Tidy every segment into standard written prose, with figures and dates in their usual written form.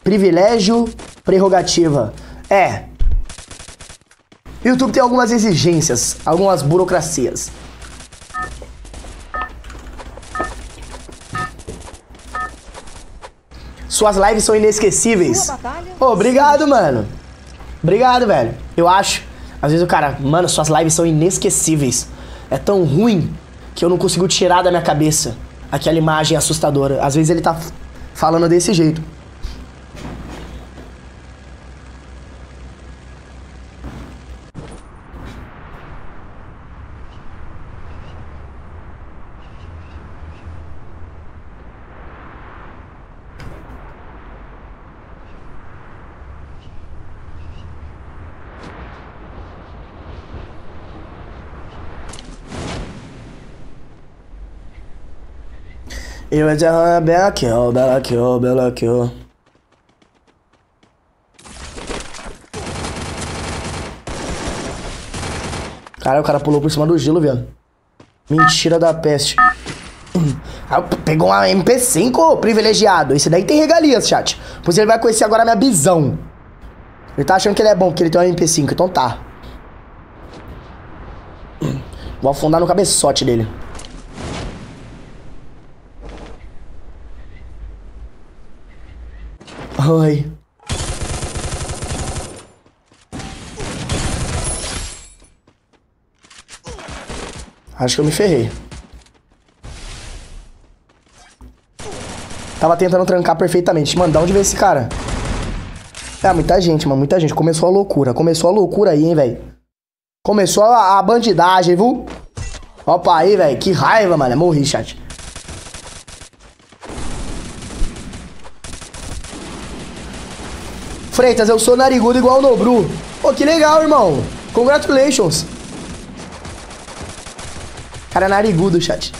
Privilégio, prerrogativa. É. YouTube tem algumas exigências, algumas burocracias. Suas lives são inesquecíveis. Pô, obrigado, mano. Obrigado, velho. Eu acho. Às vezes o cara, mano, suas lives são inesquecíveis. É tão ruim que eu não consigo tirar da minha cabeça aquela imagem assustadora. Às vezes ele tá falando desse jeito. Eu vou dizer, bela kill, bela kill, bela kill. Cara, o cara pulou por cima do gelo, velho. Mentira da peste. Pegou uma MP5 privilegiado. Esse daí tem regalias, chat. Pois ele vai conhecer agora a minha visão. Ele tá achando que ele é bom porque ele tem uma MP5, então tá. Vou afundar no cabeçote dele. Ai. Acho que eu me ferrei. Tava tentando trancar perfeitamente. Mano, da onde veio esse cara? É, muita gente, mano. Muita gente. Começou a loucura. Começou a loucura aí, hein, velho. Começou a bandidagem, viu? Opa aí, velho. Que raiva, mano. Morri, chat. Freitas, eu sou narigudo igual o Nobru. Pô, que legal, irmão. Congratulations. Cara, narigudo, chat.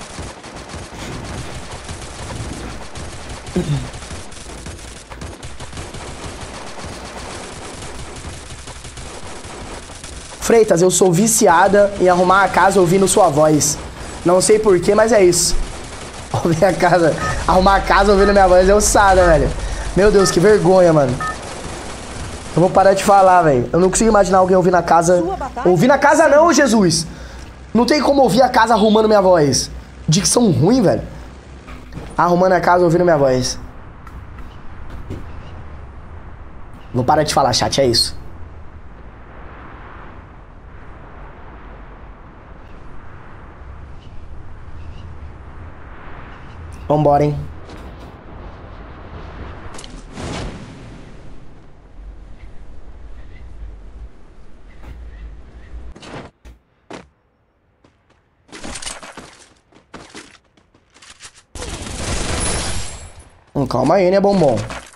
Freitas, eu sou viciada em arrumar a casa ouvindo sua voz. Não sei porquê, mas é isso. Ouvir a casa, arrumar a casa ouvindo minha voz é ossada, velho. Meu Deus, que vergonha, mano. Eu vou parar de falar, velho. Eu não consigo imaginar alguém ouvir na casa. Ouvir na casa não, Jesus. Não tem como ouvir a casa arrumando minha voz. Dicção ruim, velho. Arrumando a casa ouvindo minha voz. Vou parar de falar, chat, é isso. Vambora, hein. Calma aí, né, bombom?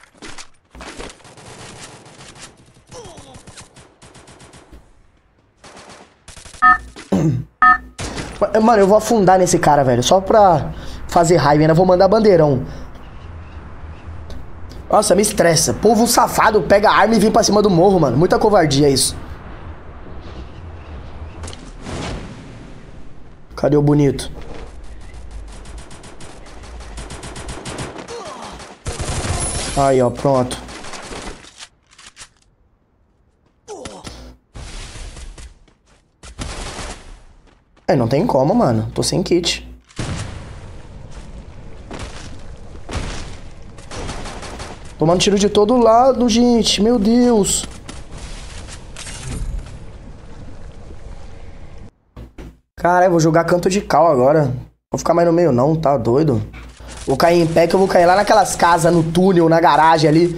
Mano, eu vou afundar nesse cara, velho. Só pra fazer raiva. Ainda vou mandar bandeirão. Nossa, me estressa. Povo safado pega a arma e vem pra cima do morro, mano. Muita covardia isso. Cadê o bonito? Aí, ó, pronto. É, não tem como, mano. Tô sem kit. Tomando tiro de todo lado, gente. Meu Deus. Cara, eu vou jogar canto de cal agora. Vou ficar mais no meio não, tá doido? Vou cair em pé que eu vou cair lá naquelas casas, no túnel, na garagem ali.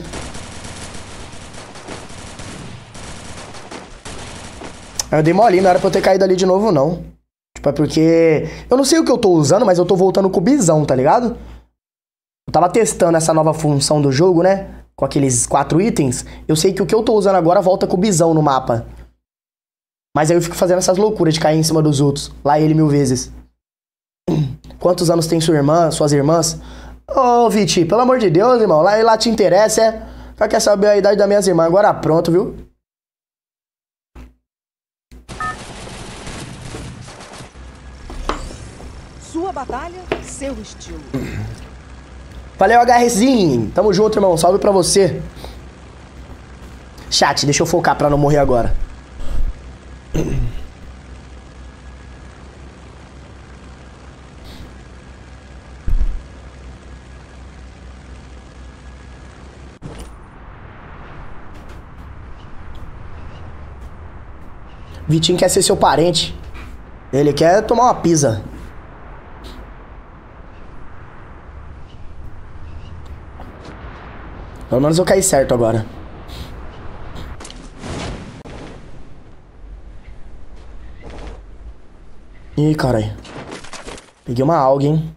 Eu dei molinho, não era pra eu ter caído ali de novo, não. Tipo, é porque... Eu não sei o que eu tô usando, mas eu tô voltando com o bisão, tá ligado? Eu tava testando essa nova função do jogo, né? Com aqueles 4 itens. Eu sei que o que eu tô usando agora volta com o bisão no mapa. Mas aí eu fico fazendo essas loucuras de cair em cima dos outros. Lá ele 1000 vezes. Quantos anos tem sua irmã, suas irmãs? Ô, Viti, pelo amor de Deus, irmão. Lá te interessa, é? Só quer saber a idade das minhas irmãs. Agora pronto, viu? Sua batalha, seu estilo. Valeu, HRzinho. Tamo junto, irmão. Salve pra você. Chat, deixa eu focar pra não morrer agora. Vitinho quer ser seu parente. Ele quer tomar uma pizza. Pelo menos eu caí certo agora. Ih, caralho. Peguei uma alga, hein?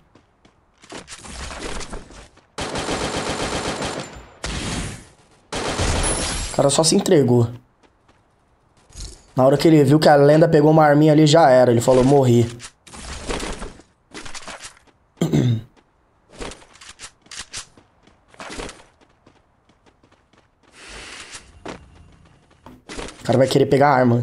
O cara só se entregou. Na hora que ele viu que a lenda pegou uma arminha ali, já era. Ele falou, morri. O cara vai querer pegar a arma.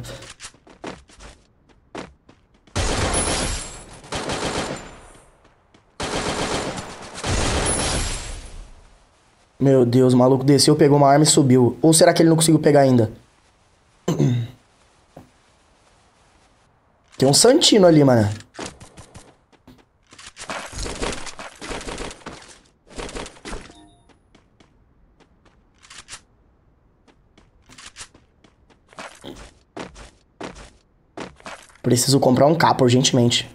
Meu Deus, o maluco desceu, pegou uma arma e subiu. Ou será que ele não conseguiu pegar ainda? Tem um Santino ali, mano. Preciso comprar um capa urgentemente.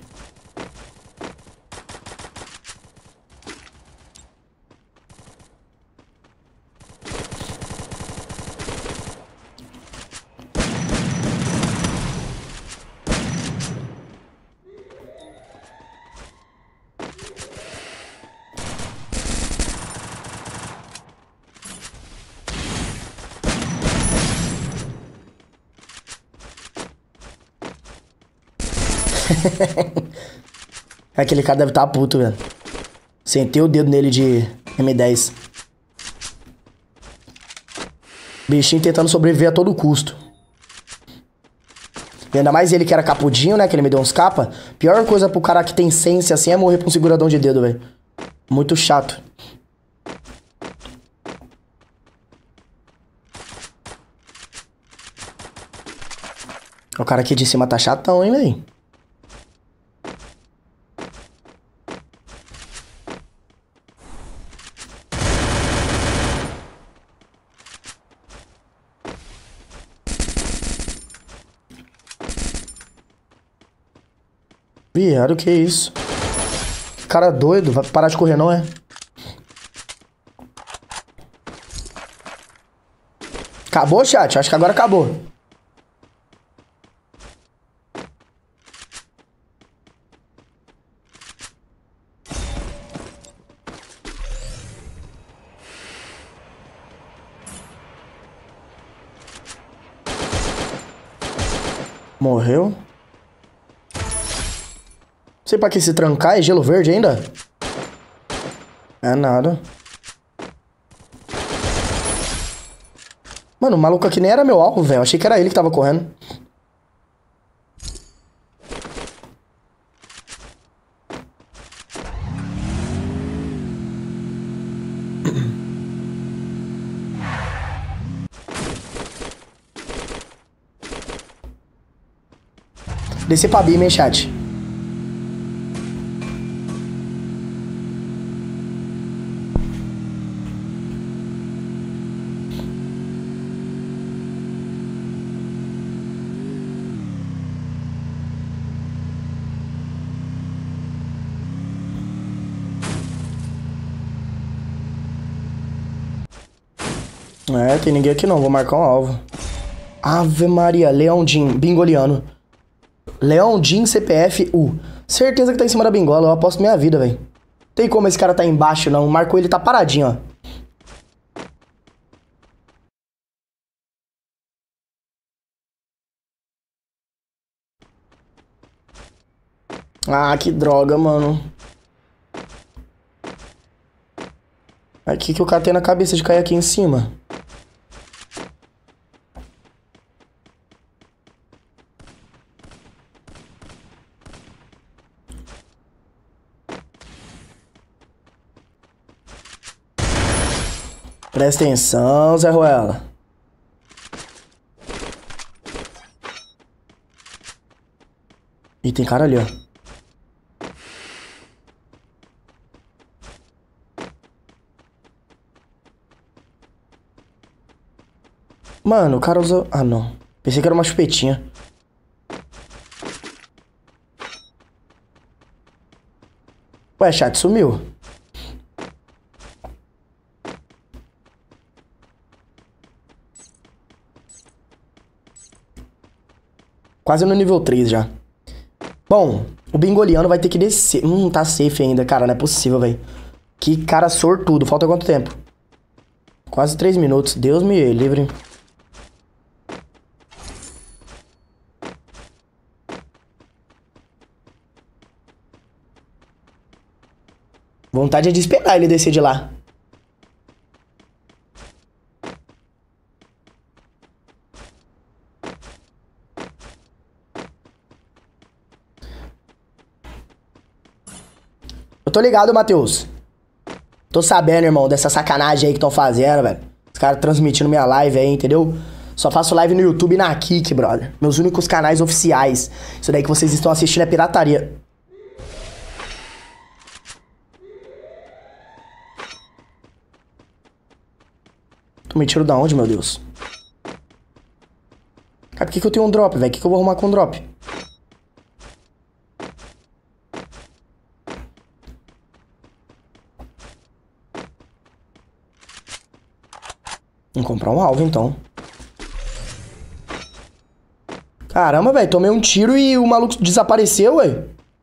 Aquele cara deve estar puto, velho. Sentei o dedo nele de M10. Bichinho tentando sobreviver a todo custo. E ainda mais ele que era capudinho, né? Que ele me deu uns capa. Pior coisa pro cara que tem sense assim é morrer pra um seguradão de dedo, velho. Muito chato. O cara aqui de cima tá chatão, hein, velho. Viado, que isso? Que cara doido. Vai parar de correr, não é? Acabou, chat? Acho que agora acabou. Morreu. Sei pra que se trancar, é gelo verde ainda? É nada. Mano, o maluco aqui nem era meu alvo, velho. Achei que era ele que tava correndo. Descer pra Bima, hein, chat. É, tem ninguém aqui não. Vou marcar um alvo. Ave Maria. Leão Jin. Bingoliano. Leão Jin CPF U. Certeza que tá em cima da bingola. Eu aposto minha vida, velho. Tem como esse cara tá embaixo, não. Marcou ele, tá paradinho, ó. Ah, que droga, mano. Aí, o que que o cara tem na cabeça de cair aqui em cima? Presta atenção, Zé Ruela. Ih, tem cara ali, ó. Mano, o cara usou... Ah, não. Pensei que era uma chupetinha. Ué, chat, sumiu. Quase no nível 3 já. Bom, o bingoliano vai ter que descer. Tá safe ainda, cara. Não é possível, velho. Que cara sortudo. Falta quanto tempo? Quase 3 minutos. Deus me livre. Vontade é de esperar ele descer de lá. Eu tô ligado, Matheus. Tô sabendo, irmão, dessa sacanagem aí que estão fazendo, velho. Os caras transmitindo minha live aí, entendeu? Só faço live no YouTube e na Kik, brother. Meus únicos canais oficiais. Isso daí que vocês estão assistindo é pirataria. Tu me tiro da onde, meu Deus? Cara, por que eu tenho um drop, velho? O que eu vou arrumar com um drop? Vamos comprar um alvo, então. Caramba, velho. Tomei um tiro e o maluco desapareceu, ué.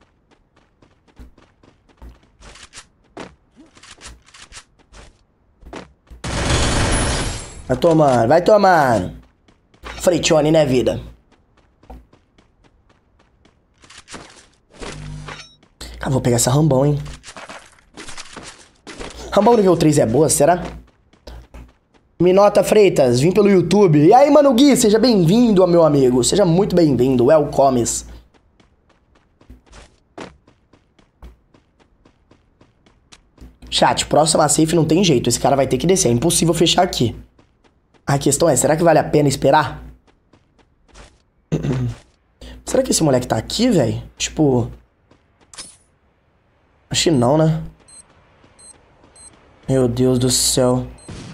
Vai tomando, vai tomando. Freitione, né, vida? Cara, vou pegar essa Rambão, hein? Rambão nível 3 é boa, será? Minota Freitas, vim pelo YouTube. E aí, Mano Gui, seja bem-vindo, meu amigo. Seja muito bem-vindo, welcomes. Chat, próxima safe não tem jeito. Esse cara vai ter que descer, é impossível fechar aqui. A questão é, será que vale a pena esperar? Será que esse moleque tá aqui, velho? Tipo... Acho que não, né? Meu Deus do céu.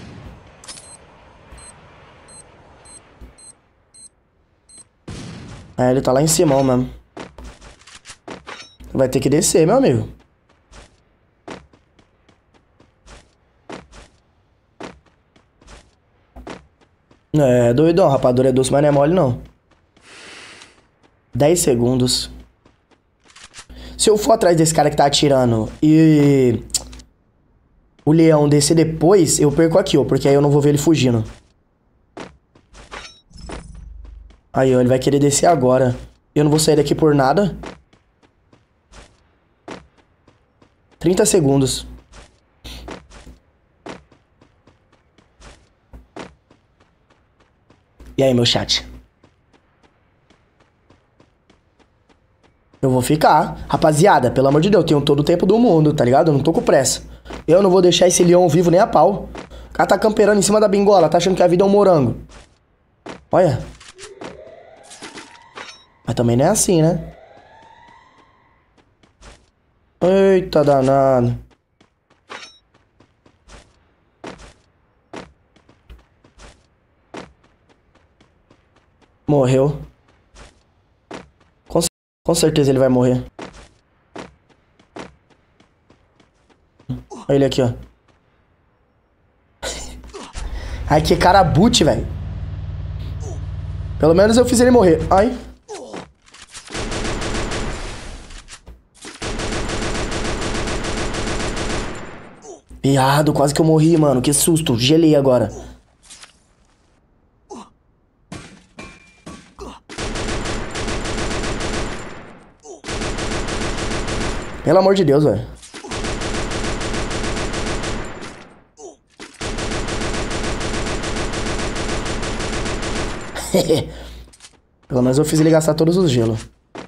É, ele tá lá em cima mesmo. Vai ter que descer, meu amigo. É, doidão, rapadura é doce, mas não é mole, não. 10 segundos. Se eu for atrás desse cara que tá atirando e... o leão descer depois, eu perco aqui, ó. Porque aí eu não vou ver ele fugindo. Aí, ó, ele vai querer descer agora. Eu não vou sair daqui por nada. 30 segundos. E aí, meu chat? Eu vou ficar. Rapaziada, pelo amor de Deus, eu tenho todo o tempo do mundo, tá ligado? Eu não tô com pressa. Eu não vou deixar esse leão vivo nem a pau. O cara tá camperando em cima da bingola, tá achando que a vida é um morango. Olha. Mas também não é assim, né? Eita danado. Morreu. Com certeza ele vai morrer. Olha ele aqui, ó. Ai, que cara boot, velho. Pelo menos eu fiz ele morrer. Ai. Piado, quase que eu morri, mano. Que susto. Gelei agora. Pelo amor de Deus, velho. Pelo menos eu fiz ele gastar todos os gelos.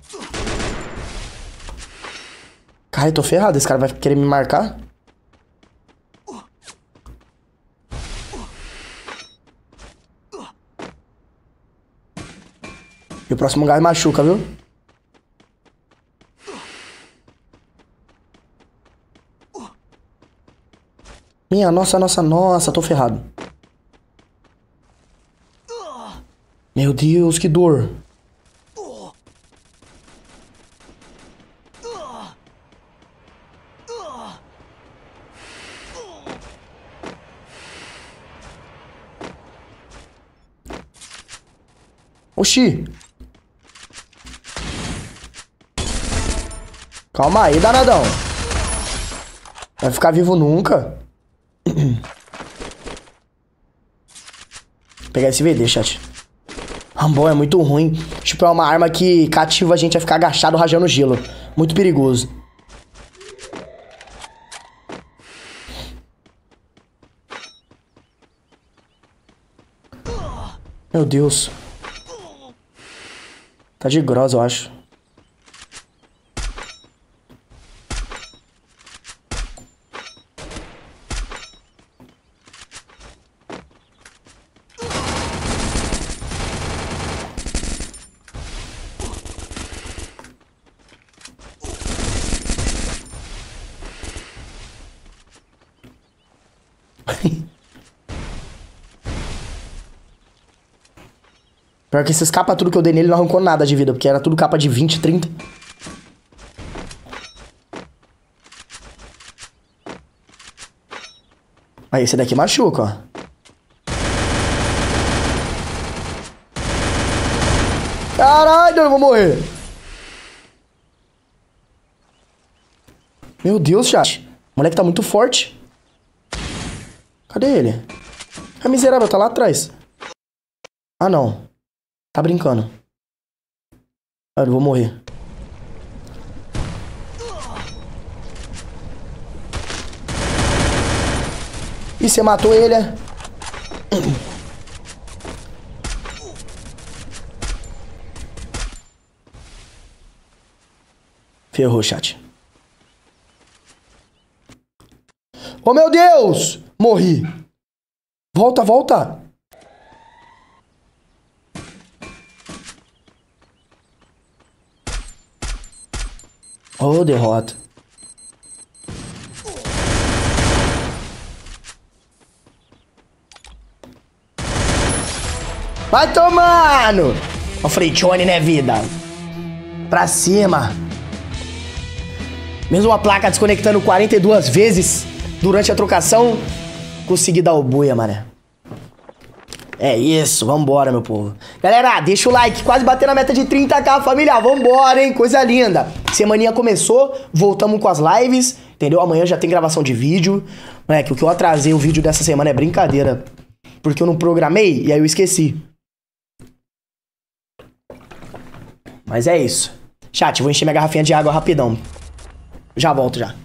Cara, eu tô ferrado. Esse cara vai querer me marcar? E o próximo gás machuca, viu? Minha nossa, nossa, nossa, tô ferrado. Meu Deus, que dor. Oxi. Calma aí, danadão. Vai ficar vivo nunca. Vou pegar esse VD, chat. Rambon é muito ruim. Tipo, é uma arma que cativa a gente a ficar agachado rajando gelo. Muito perigoso. Meu Deus. Tá de grossa, eu acho. Pior que esses capa tudo que eu dei nele não arrancou nada de vida, porque era tudo capa de 20, 30. Aí, esse daqui machuca, ó. Caralho, eu vou morrer. Meu Deus, chat. O moleque tá muito forte. Cadê ele? É miserável, tá lá atrás. Ah, não. Tá brincando. Ah, eu vou morrer. Ih, você matou ele, é? Ferrou, chat. Oh, meu Deus! Morri. Volta, volta. Oh, derrota. Vai tomando! O Freitione, né, vida? Pra cima. Mesmo a placa desconectando 42 vezes durante a trocação, consegui dar o buia, mané. É isso, vambora, meu povo. Galera, deixa o like, quase batendo a meta de 30k, família. Vambora, hein? Coisa linda. Semaninha começou, voltamos com as lives, entendeu? Amanhã já tem gravação de vídeo. Moleque, o que eu atrasei o vídeo dessa semana é brincadeira. Porque eu não programei e aí eu esqueci. Mas é isso. Chat, vou encher minha garrafinha de água rapidão. Já volto, já.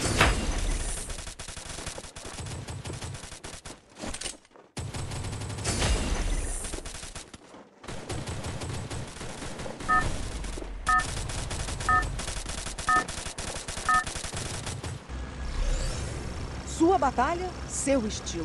Sua batalha, seu estilo.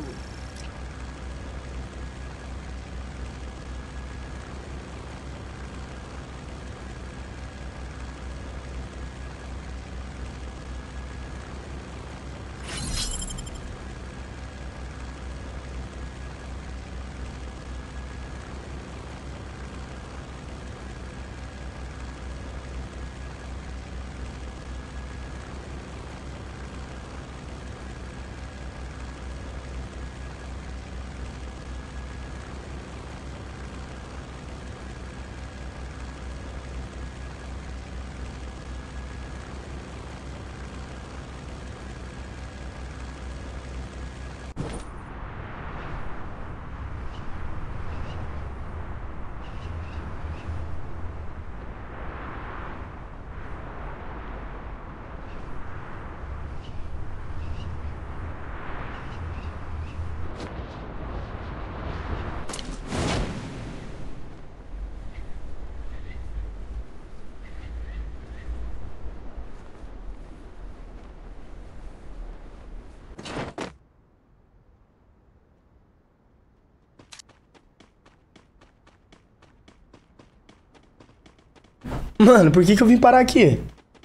Mano, por que que eu vim parar aqui?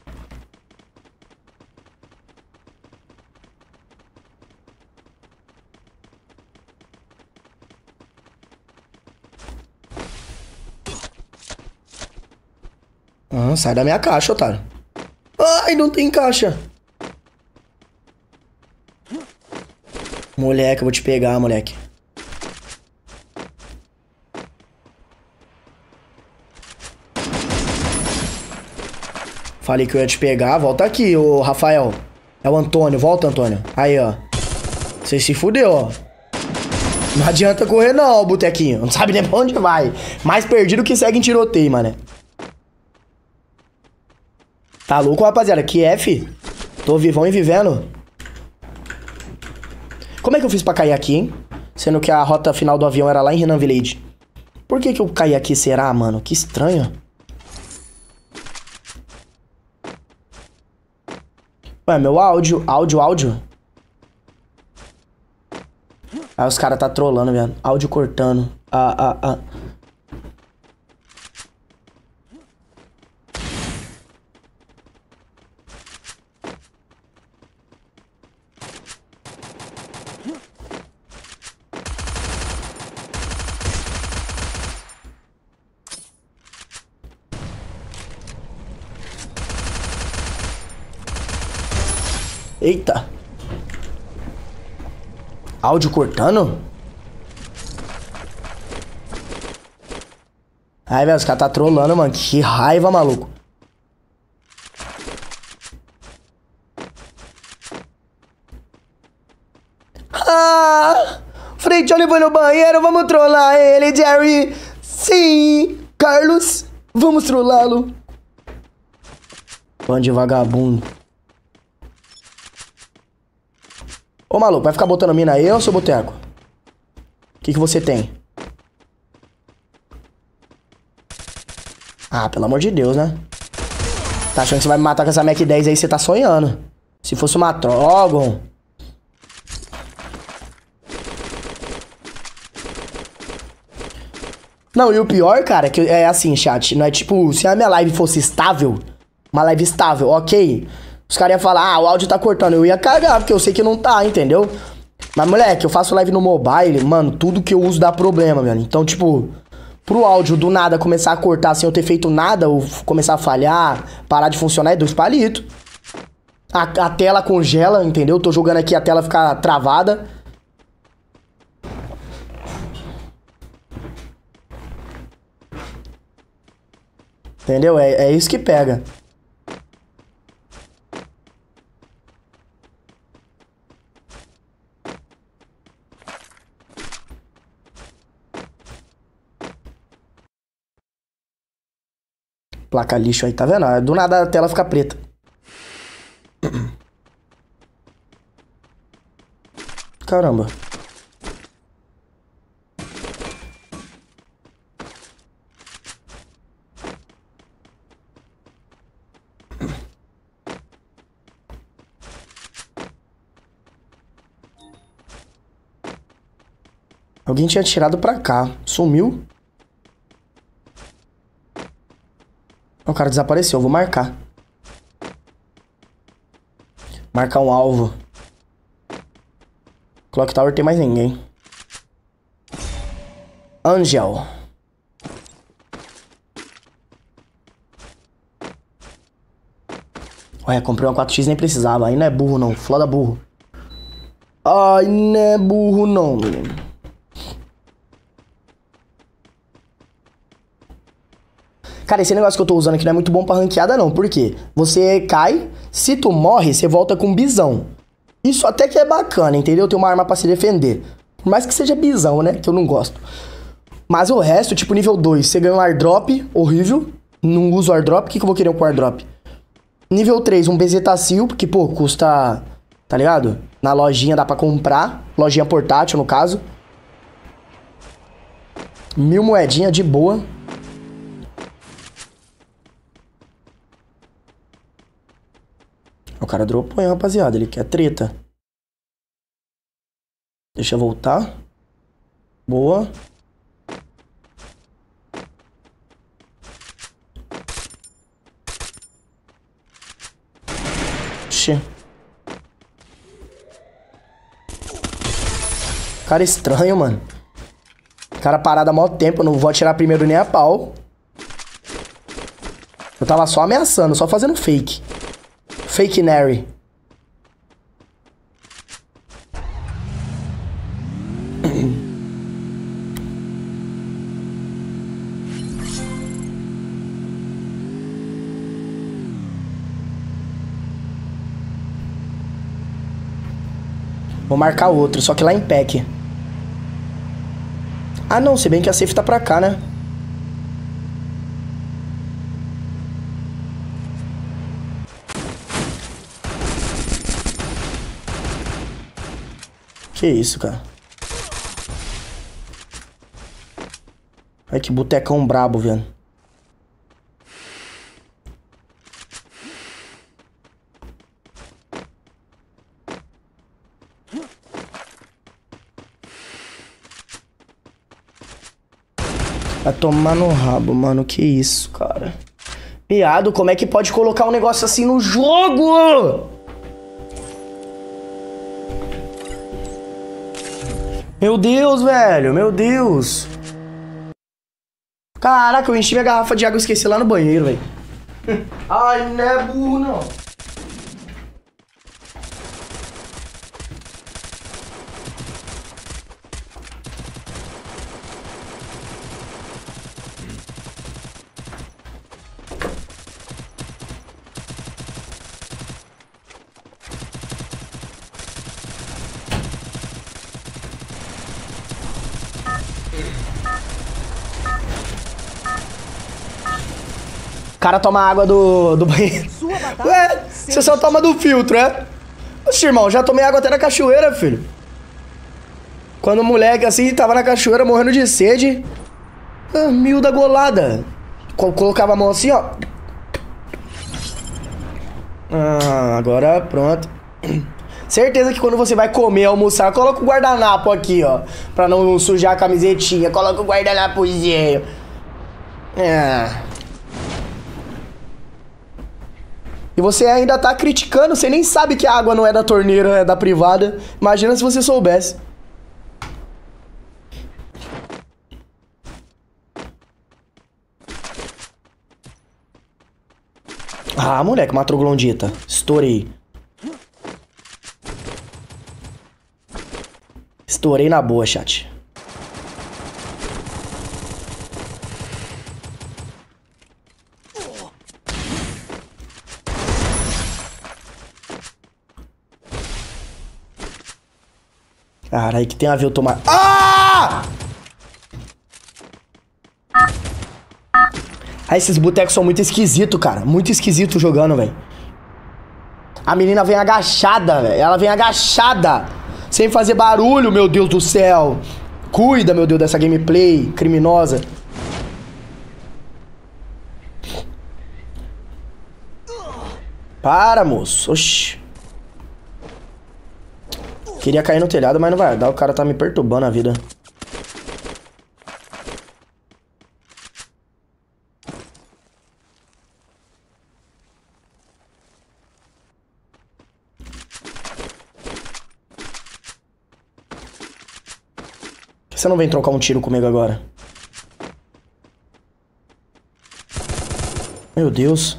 Ah, sai da minha caixa, otário. Ai, não tem caixa. Moleque, eu vou te pegar, moleque. Falei que eu ia te pegar. Volta aqui, ô Rafael. É o Antônio. Volta, Antônio. Aí, ó. Você se fudeu, ó. Não adianta correr não, botequinho. Não sabe nem pra onde vai. Mais perdido que segue em tiroteio, mané. Tá louco, rapaziada? Que F? Tô vivão e vivendo. Como é que eu fiz pra cair aqui, hein? Sendo que a rota final do avião era lá em Renan Village. Por que que eu caí aqui, será, mano? Que estranho. Ué, meu áudio. Áudio. Aí os caras tá trolando, velho. Áudio cortando. Eita. Áudio cortando? Ai, velho, os caras tá trolando, mano. Que raiva, maluco. Ah! Frente, olha, foi no banheiro. Vamos trollar ele, Jerry. Sim, Carlos. Vamos trollá-lo. Bando de vagabundo. Ô, maluco, vai ficar botando mina aí ou seu boteco? O que que você tem? Ah, pelo amor de Deus, né? Tá achando que você vai me matar com essa Mac 10 aí? Você tá sonhando. Se fosse uma Trogon... Não, e o pior, cara, que é assim, chat. Não é tipo, se a minha live fosse estável, uma live estável, ok... Os caras iam falar, ah, o áudio tá cortando. Eu ia cagar, porque eu sei que não tá, entendeu? Mas, moleque, eu faço live no mobile, mano, tudo que eu uso dá problema, velho. Então, tipo, pro áudio do nada começar a cortar sem eu ter feito nada, ou começar a falhar, parar de funcionar, é 2 palitos. A tela congela, entendeu? Tô jogando aqui, a tela fica travada. Entendeu? É isso que pega. Placa lixo aí, tá vendo? Do nada a tela fica preta. Caramba. Alguém tinha tirado pra cá. Sumiu. O cara desapareceu, vou marcar. Marcar um alvo. Clock Tower tem mais ninguém. Angel. Ué, comprei uma 4x, nem precisava. Aí não é burro não, foda burro. Ai, não é burro não, menino. Cara, esse negócio que eu tô usando aqui não é muito bom pra ranqueada, não. Por quê? Você cai, se tu morre, você volta com bisão. Isso até que é bacana, entendeu? Tem uma arma pra se defender. Por mais que seja bisão, né? Que eu não gosto. Mas o resto, tipo nível 2, você ganha um airdrop horrível. Não uso airdrop. O que eu vou querer com airdrop? Nível 3, um bezetacil, porque, pô, custa... Tá ligado? Na lojinha dá pra comprar. Lojinha portátil, no caso. 1000 moedinhas de boa. O cara dropou, hein, rapaziada. Ele quer treta. Deixa eu voltar. Boa. Oxi. Cara estranho, mano. Cara parado há mó tempo. Eu não vou atirar primeiro nem a pau. Eu tava só ameaçando, só fazendo fake. Fake Nary. Vou marcar outro, só que lá em pack. Ah, não, se bem que a safe tá pra cá, né? Que isso, cara? Ai, que botecão brabo, velho. Vai tomar no rabo, mano. Que isso, cara? Piado, como é que pode colocar um negócio assim no jogo? Meu Deus, velho. Meu Deus. Caraca, eu enchi minha garrafa de água e esqueci lá no banheiro, velho. Ai, não é burro, não. O cara toma água do banheiro. Ué, você só toma do filtro, é? Oxe, irmão, já tomei água até na cachoeira, filho. Quando o moleque, assim, tava na cachoeira morrendo de sede. Miúda golada. Colocava a mão assim, ó. Agora pronto. Certeza que quando você vai comer, almoçar, coloca o guardanapo aqui, ó. Pra não sujar a camisetinha. Coloca o guardanapozinho. E você ainda tá criticando, você nem sabe que a água não é da torneira, é da privada. Imagina se você soubesse. Ah, moleque, uma troglondita. Estourei. Estourei na boa, chat. Caralho, que tem a ver eu tomar... Ah! Ah, esses botecos são muito esquisitos, cara. Muito esquisito jogando, velho. A menina vem agachada, velho. Ela vem agachada. Sem fazer barulho, meu Deus do céu. Cuida, meu Deus, dessa gameplay criminosa. Para, moço. Oxi. Queria cair no telhado, mas não vai dar. O cara tá me perturbando a vida. Por que você não vem trocar um tiro comigo agora? Meu Deus.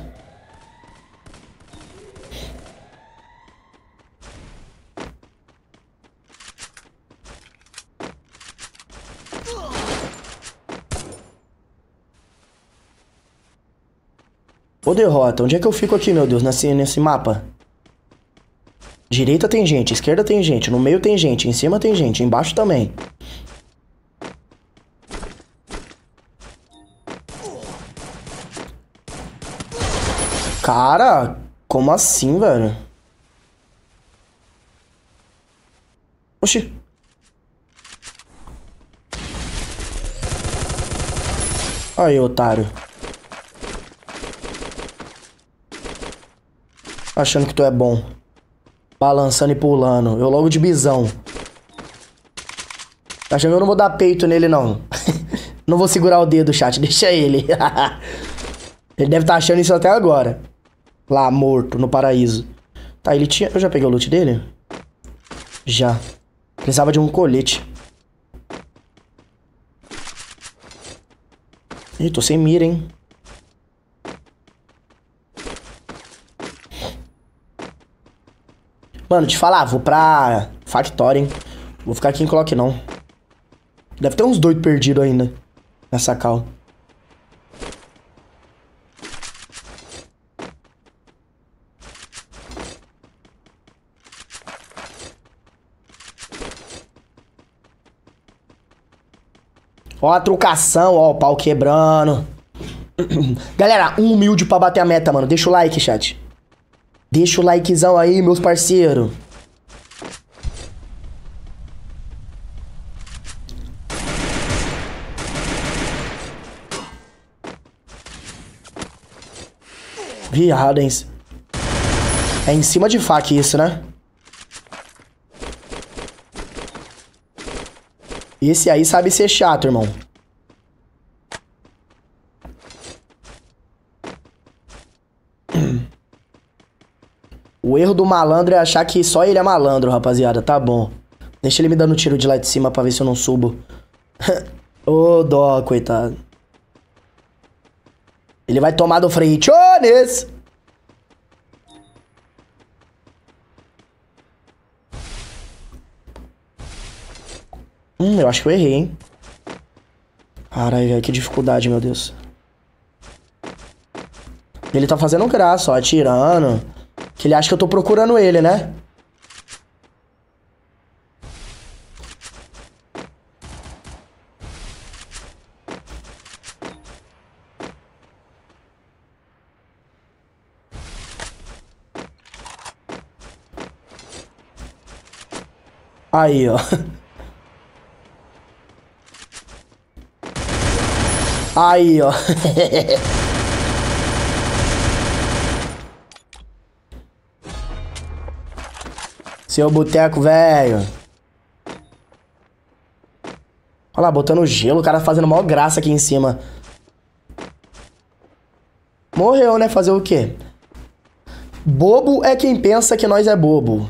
Ô, derrota, onde é que eu fico aqui, meu Deus, nesse mapa? Direita tem gente, esquerda tem gente, no meio tem gente, em cima tem gente, embaixo também. Cara, como assim, velho? Oxi. Aí, otário. Achando que tu é bom. Balançando e pulando. Eu logo de bisão. Tá achando que eu não vou dar peito nele, não. Não vou segurar o dedo, chat. Deixa ele. Ele deve estar achando isso até agora. Lá, morto, no paraíso. Tá, ele tinha... Eu já peguei o loot dele? Já. Precisava de um colete. Ih, tô sem mira, hein? Mano, te falar, vou pra Factory, hein? Vou ficar aqui em Clock, não. Deve ter uns doidos perdidos ainda. Nessa cal. Ó a trucação, ó o pau quebrando. Galera, 1 humilde pra bater a meta, mano. Deixa o like, chat. Deixa o likezão aí, meus parceiros. Viado, hein? É em cima de faca isso, né? Esse aí sabe ser chato, irmão. O erro do malandro é achar que só ele é malandro, rapaziada. Tá bom. Deixa ele me dando tiro de lá de cima pra ver se eu não subo. Ô, dó, coitado. Ele vai tomar do Freitones. Eu acho que eu errei, hein? Caralho, velho, que dificuldade, meu Deus. Ele tá fazendo graça, ó, atirando. Que ele acha que eu tô procurando ele, né? Aí, ó. Aí, ó. Seu boteco, velho. Olha lá, botando gelo. O cara fazendo maior graça aqui em cima. Morreu, né? Fazer o quê? Bobo é quem pensa que nós é bobo.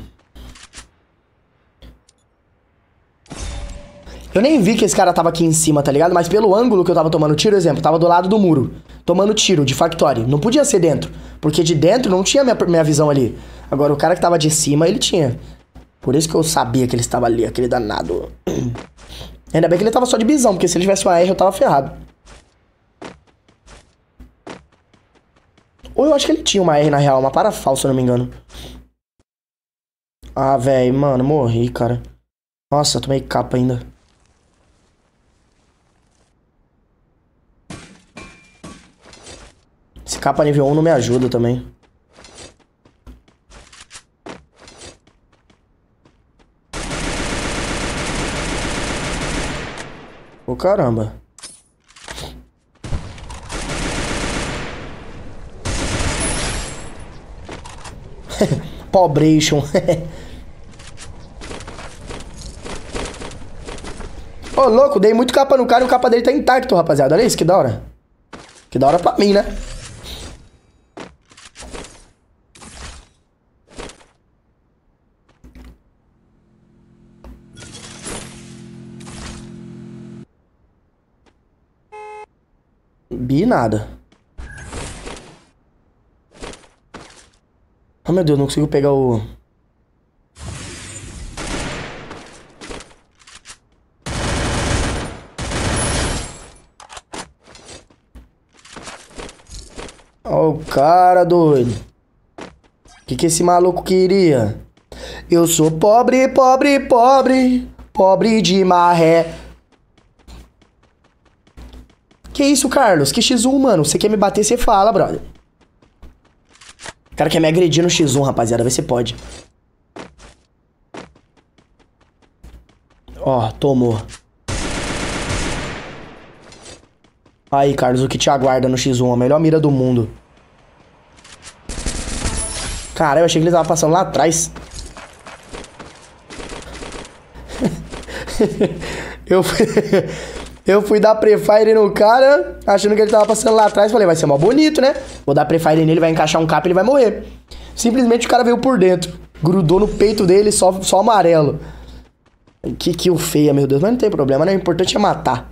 Eu nem vi que esse cara tava aqui em cima, tá ligado? Mas pelo ângulo que eu tava tomando tiro, exemplo, tava do lado do muro. Tomando tiro de Factory. Não podia ser dentro. Porque de dentro não tinha minha visão ali. Agora o cara que tava de cima, ele tinha. Por isso que eu sabia que ele estava ali, aquele danado. Ainda bem que ele tava só de bisão, porque se ele tivesse uma R eu tava ferrado. Ou eu acho que ele tinha uma R na real, uma parafal, se eu não me engano. Ah, velho, mano, morri, cara. Nossa, eu tomei capa ainda. Esse capa nível 1 não me ajuda também. Ô, caramba. Pobration. Ô, louco, dei muito capa no cara e o capa dele tá intacto, rapaziada. Olha isso, que da hora. Que da hora pra mim, né? Bi nada. Oh, meu Deus, não consigo pegar o... Ó, o cara doido. O que esse maluco queria? Eu sou pobre, pobre, pobre. Pobre de maré. Que isso, Carlos? Que X1, mano? Você quer me bater, você fala, brother. O cara quer me agredir no X1, rapaziada. Vê se pode. Ó, tomou. Aí, Carlos, o que te aguarda no X1? A melhor mira do mundo. Cara, eu achei que ele tava passando lá atrás. Eu fui dar prefire no cara, achando que ele tava passando lá atrás. Falei, vai ser mó bonito, né? Vou dar prefire nele, vai encaixar um capa e ele vai morrer. Simplesmente o cara veio por dentro. Grudou no peito dele, só amarelo. Que kill feia, meu Deus. Mas não tem problema, né? O importante é matar.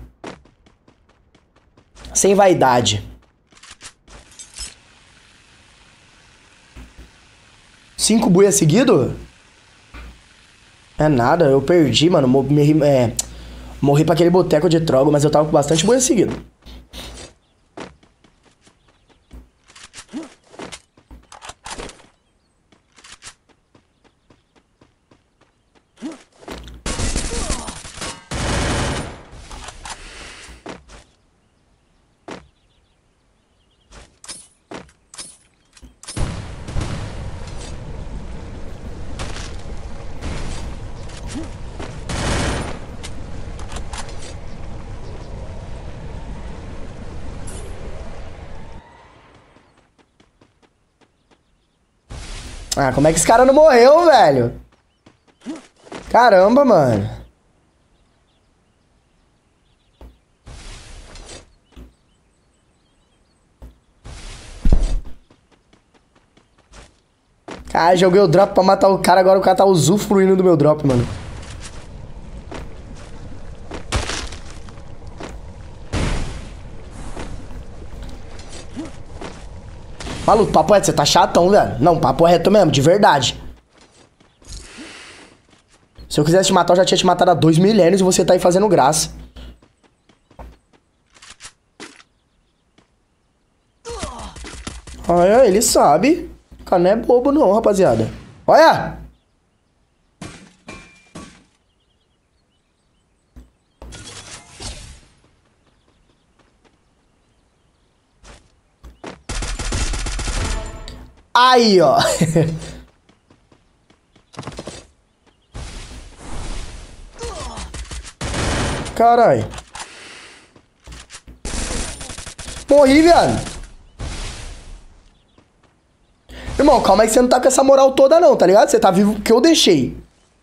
Sem vaidade. 5 buia seguido? É nada, eu perdi, mano. Morri pra aquele boteco de trogo, mas eu tava com bastante buia seguido. Ah, como é que esse cara não morreu, velho? Caramba, mano. Cara, joguei o drop pra matar o cara, agora o cara tá usufruindo do meu drop, mano. Maluco, papo reto, você tá chatão, velho. Não, papo reto mesmo, de verdade. Se eu quisesse te matar, eu já tinha te matado há 2 milênios e você tá aí fazendo graça. Olha, ele sabe. O cara não é bobo não, rapaziada. Olha! Aí, ó. Caralho. Morri, velho. Irmão, calma aí que você não tá com essa moral toda não, tá ligado? Você tá vivo porque eu deixei.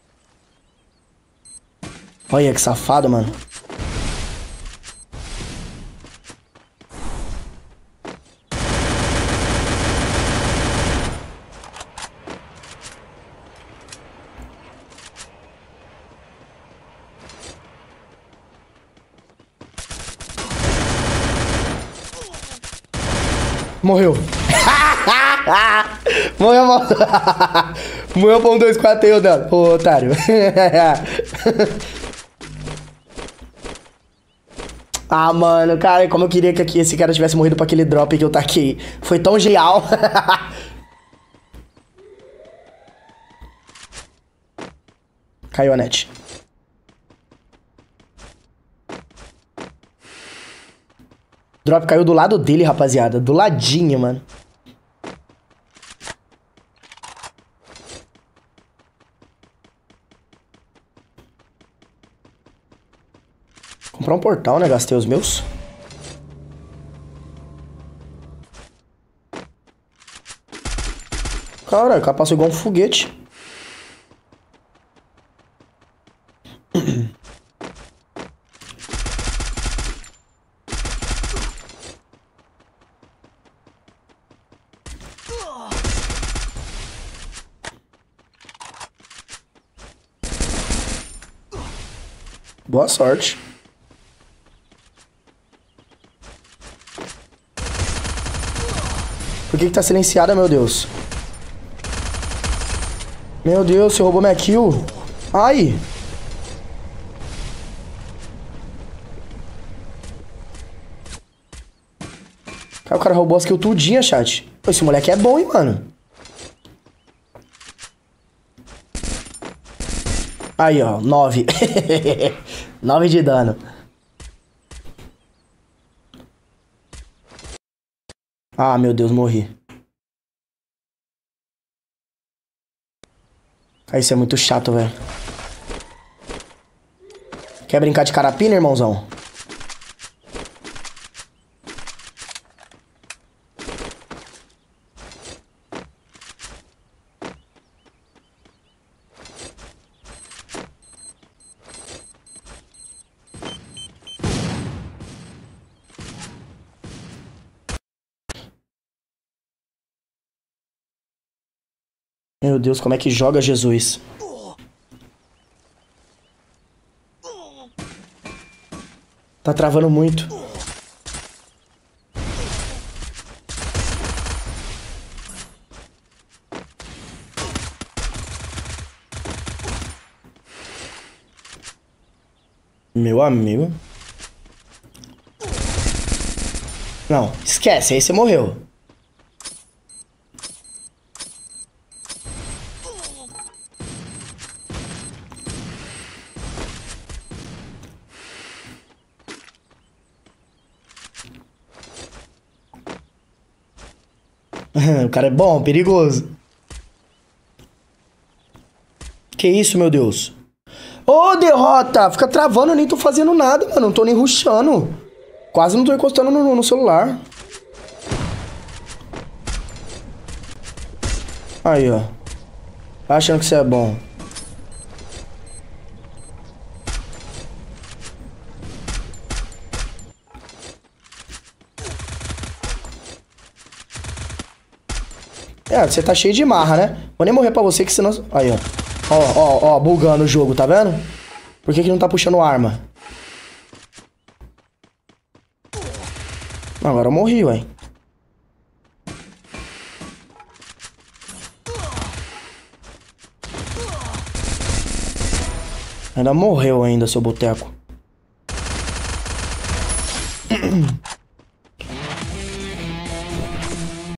Olha que safado, mano. Morreu. Morreu, morreu. Morreu pra um 2-4 aí, dano. Ô, otário. Ah, mano, cara, como eu queria que esse cara tivesse morrido pra aquele drop que eu taquei. Foi tão genial. Caiu a net. Drop caiu do lado dele, rapaziada. Do ladinho, mano. Comprar um portal, né? Gastei os meus. Cara, o cara passou igual um foguete. Boa sorte. Por que tá silenciada, meu Deus? Meu Deus, você roubou minha kill. Ai. O cara roubou as kills tudinha, chat. Pô, esse moleque é bom, hein, mano. Aí, ó, 9. 9 de dano. Ah, meu Deus, morri. Ah, isso é muito chato, velho. Quer brincar de carapina, irmãozão? Meu Deus, como é que joga Jesus? Tá travando muito. Meu amigo. Não, esquece, aí você morreu. O cara é bom, perigoso. Que isso, meu Deus? Ô, derrota! Fica travando, eu nem tô fazendo nada, mano. Não tô nem rushando. Quase não tô encostando no celular. Aí, ó. Tá achando que você é bom. É, você tá cheio de marra, né? Vou nem morrer pra você, que senão... Aí, ó. Ó, bugando o jogo, tá vendo? Por que não tá puxando arma? Agora eu morri, ué. Ainda morreu ainda, seu boteco.